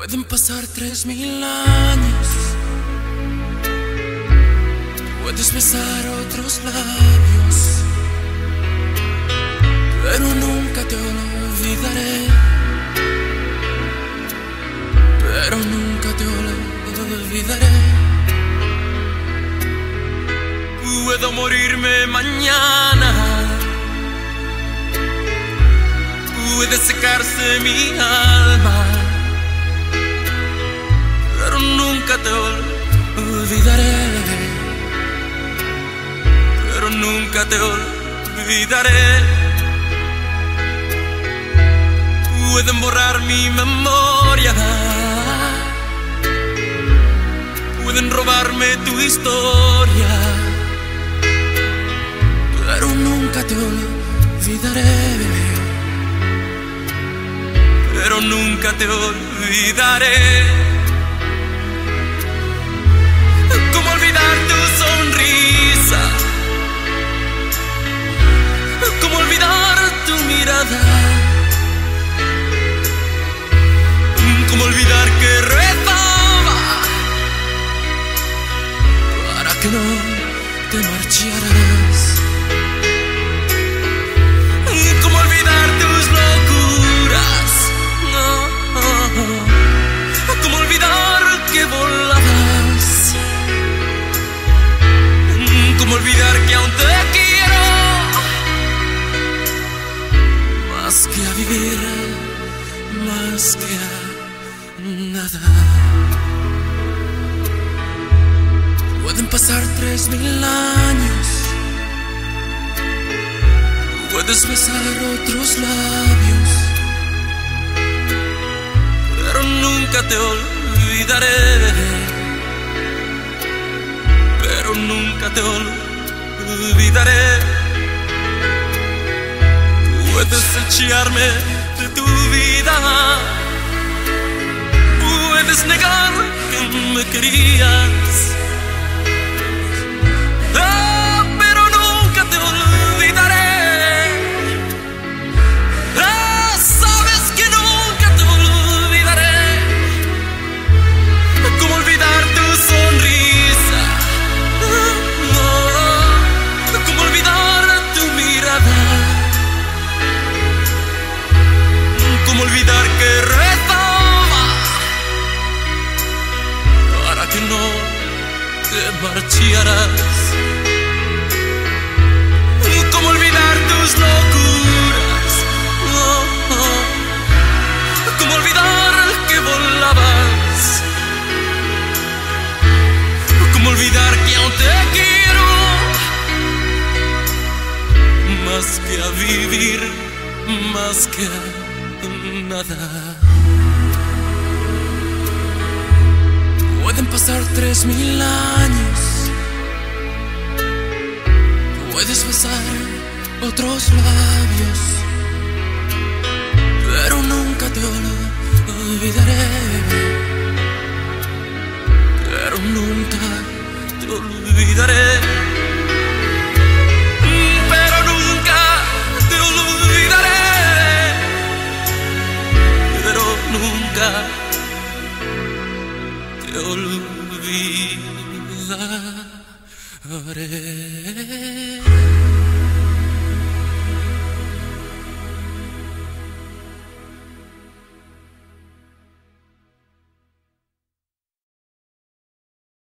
Pueden pasar 3000 años, puedes besar otros labios, pero nunca te olvidaré, pero nunca te olvidaré. Puedo morirme mañana, puede secarse mi alma, pero nunca te olvidaré, pero nunca te olvidaré. Pueden borrar mi memoria, pueden robarme tu historia, pero nunca te olvidaré, pero nunca te olvidaré. ¿Cómo olvidar tu sonrisa? ¿Cómo olvidar tu mirada? ¿Cómo olvidar que rezaba para que no te marcharas? ¿Cómo olvidar tus locuras? ¿Cómo olvidar que volabas? ¿Cómo olvidar que aún te quiero más que a vivir, más que a nada? Pueden pasar 3000 años, puedes besar otros labios, pero nunca te olvidaré, pero nunca te olvidaré. Puedes echarme de tu vida, puedes negar que me querías, pero nunca te olvidaré. Sabes que nunca te olvidaré. ¿Cómo olvidar tu sonrisa? ¿Cómo olvidar tu mirada? ¿Cómo olvidar que rezaba para que no te marcharas? ¿Cómo olvidar tus locuras? ¿Cómo olvidar que volabas? ¿Cómo olvidar que aún te quiero más que a vivir, más que a nada? Pueden pasar 3000 años, puedes besar otros labios, pero nunca te olvidaré, pero nunca te olvidaré, pero nunca te olvidaré, pero nunca te olvidaré.